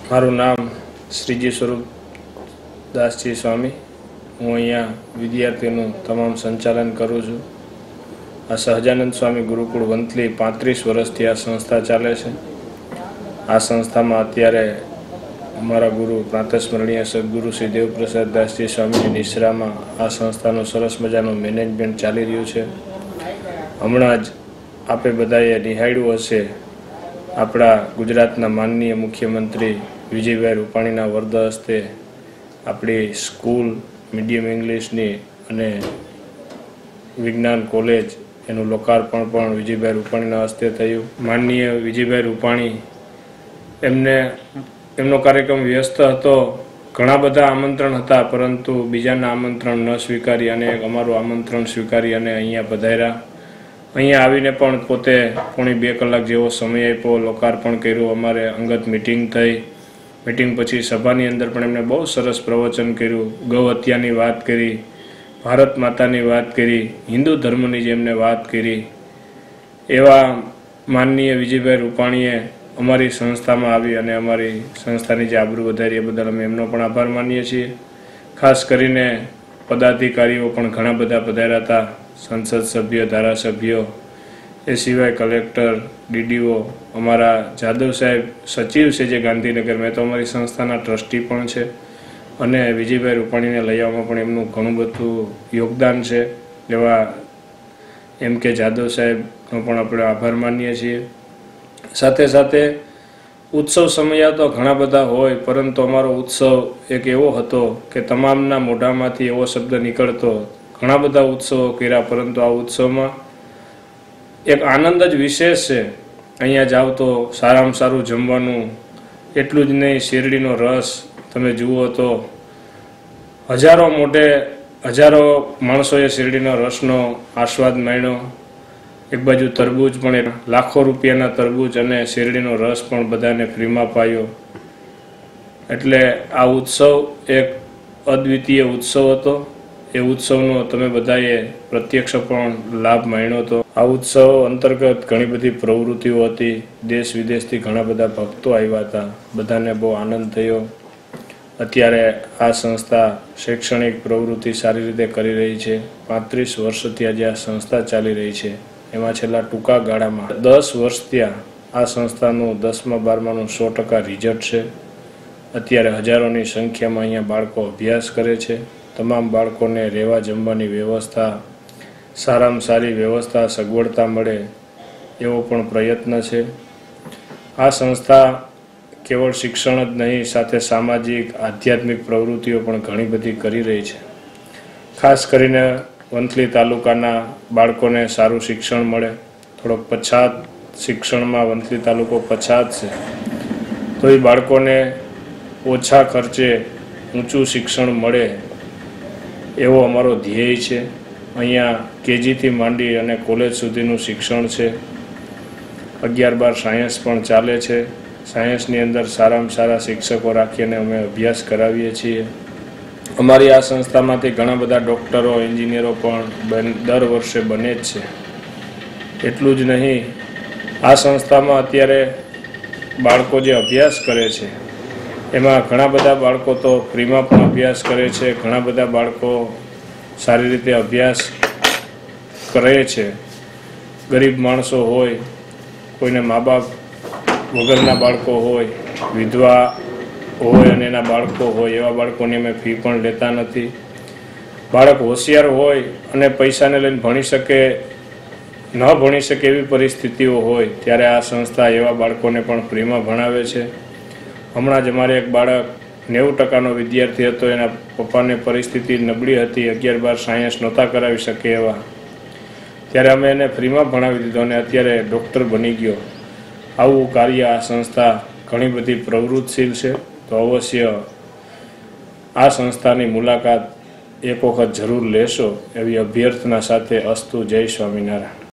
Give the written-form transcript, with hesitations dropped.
મારું નામ શ્રીજી સ્વરૂપદાસજી સ્વામી। હું અહીંયા વિદ્યાર્થીઓનું તમામ સંચાલન કરું છું। આ સહજાનંદ સ્વામી ગુરુકુળ વંથલી 35 વર્ષથી આ સંસ્થા ચાલે છે। આ સંસ્થામાં અત્યારે અમારા ગુરુ પ્રાતસ્મરણીય સદગુરુ શ્રી દેવપ્રસાદ દાસજી સ્વામીની નિશ્રામાં આ સંસ્થાનું સરસ મજાનું મેનેજમેન્ટ ચાલી રહ્યું છે। હમણાં જ આપે બધાએ નિહાળ્યું હશે, આપણા ગુજરાતના માનનીય મુખ્યમંત્રી વિજયભાઈ રૂપાણીના વરદ હસ્તે આપણી સ્કૂલ મીડિયમ ઇંગ્લિશની અને વિજ્ઞાન કોલેજ એનું લોકાર્પણ પણ વિજયભાઈ રૂપાણીના હસ્તે થયું। માનનીય વિજયભાઈ રૂપાણી એમનો કાર્યક્રમ વ્યસ્ત હતો, ઘણા બધા આમંત્રણ હતા, પરંતુ બીજાના આમંત્રણ ન સ્વીકારી અને અમારું આમંત્રણ સ્વીકારી અને અહીંયા પધાર્યા। અહીંયા આવીને પણ પોતે પોણી 2 કલાક જેવો સમય આપ્યો, લોકાર્પણ કર્યું, અમારે અંગત મિટિંગ થઈ। મિટિંગ પછી સભાની અંદર પણ એમણે બહુ સરસ પ્રવચન કર્યું, ગૌ હત્યાની વાત કરી, ભારત માતાની વાત કરી, હિન્દુ ધર્મની જેમને વાત કરી। એવા માનનીય વિજયભાઈ રૂપાણીએ અમારી સંસ્થામાં આવી અને અમારી સંસ્થાની જે આબરૂ વધારી એ બદલ અમે એમનો પણ આભાર માનીએ છીએ। ખાસ કરીને પદાધિકારીઓ પણ ઘણા બધા પધાર્યા હતા, સંસદ સભ્ય, ધારાસભ્યો, એ સિવાય કલેક્ટર, ડીડીઓ, અમારા જાદવ સાહેબ સચિવ છે જે ગાંધીનગર, મેં તો અમારી સંસ્થાના ટ્રસ્ટી પણ છે અને વિજયભાઈ રૂપાણીને લઈ આવવામાં પણ એમનું ઘણું બધું યોગદાન છે। એવા એમ કે જાદવ સાહેબનો પણ આપણે આભાર માનીએ છીએ। સાથે સાથે ઉત્સવ સમય તો ઘણા બધા હોય, પરંતુ અમારો ઉત્સવ એક એવો હતો કે તમામના મોઢામાંથી એવો શબ્દ નીકળતો, ઘણા બધા ઉત્સવો કર્યા, પરંતુ આ ઉત્સવમાં એક આનંદ જ વિશેષ છે। અહીંયા જાઓ તો સારામાં સારું જમવાનું, એટલું જ નહીં, શેરડીનો રસ તમે જુઓ તો હજારો માણસોએ શેરડીનો રસનો આસ્વાદ માણ્યો। એક બાજુ તરબૂચ પણ, લાખો રૂપિયાના તરબૂચ અને શેરડીનો રસ પણ બધાને ફ્રીમાં પાયો। એટલે આ ઉત્સવ એક અદ્વિતીય ઉત્સવ હતો। એ ઉત્સવનો તમે બધાએ પ્રત્યક્ષ પણ લાભ માણ્યો હતો। આ ઉત્સવ અંતર્ગત ઘણી બધી પ્રવૃત્તિઓ હતી, દેશ વિદેશથી ઘણા બધા ભક્તો આવ્યા હતા, બધાને બહુ આનંદ થયો। અત્યારે આ સંસ્થા શૈક્ષણિક પ્રવૃત્તિ સારી રીતે કરી રહી છે। 35 વર્ષથી આજે આ સંસ્થા ચાલી રહી છે, એમાં છેલ્લા ટૂંકા ગાળામાં 10 વર્ષ ત્યાં આ સંસ્થાનું 10મા 12માનું 100% રિઝલ્ટ છે। અત્યારે હજારોની સંખ્યામાં અહીંયા બાળકો અભ્યાસ કરે છે। તમામ બાળકોને રહેવા જમવાની વ્યવસ્થા, સારામાં સારી વ્યવસ્થા, સગવડતા મળે એવો પણ પ્રયત્ન છે। આ સંસ્થા કેવળ શિક્ષણ જ નહીં, સાથે સામાજિક આધ્યાત્મિક પ્રવૃત્તિઓ પણ ઘણી બધી કરી રહી છે। ખાસ કરીને વંથલી તાલુકાના બાળકોને સારું શિક્ષણ મળે, થોડોક પછાત શિક્ષણમાં વંથલી તાલુકો પછાત છે, તો એ બાળકોને ઓછા ખર્ચે ઊંચું શિક્ષણ મળે એવો અમારો ધ્યેય છે। અહીંયા કેજીથી માંડી અને કોલેજ સુધીનું શિક્ષણ છે। 11-12 સાયન્સ પણ ચાલે છે। સાયન્સની અંદર સારામાં સારા શિક્ષકો રાખીને અમે અભ્યાસ કરાવીએ છીએ। અમારી આ સંસ્થામાંથી ઘણા બધા ડૉક્ટરો, એન્જિનિયરો પણ દર વર્ષે બને જ છે। એટલું જ નહીં, આ સંસ્થામાં અત્યારે બાળકો જે અભ્યાસ કરે છે એમાં ઘણા બધા બાળકો તો ફ્રીમાં પણ અભ્યાસ કરે છે, ઘણા બધા બાળકો સારી રીતે અભ્યાસ કરે છે। ગરીબ માણસો હોય, કોઈને મા બાપ વગરના બાળકો હોય, વિધવા હોય અને એના બાળકો હોય, એવા બાળકોની અમે ફી પણ લેતા નથી। બાળક હોશિયાર હોય અને પૈસાને લઈને ન ભણી શકે એવી પરિસ્થિતિઓ હોય ત્યારે આ સંસ્થા એવા બાળકોને પણ ફ્રીમાં ભણાવે છે। હમણાં જ અમારે એક બાળક 90%નો વિદ્યાર્થી હતો, એના પપ્પાને પરિસ્થિતિ નબળી હતી, 11-12 સાયન્સ નહોતા કરાવી શકે એવા, ત્યારે અમે એને ફ્રીમાં ભણાવી દીધો અને અત્યારે ડૉક્ટર બની ગયો। આવું કાર્ય આ સંસ્થા ઘણી બધી પ્રવૃત્તિશીલ છે। તો અવશ્ય આ સંસ્થાની મુલાકાત એક વખત જરૂર લેશો એવી અભ્યર્થના સાથે અસ્તુ। જય સ્વામિનારાયણ।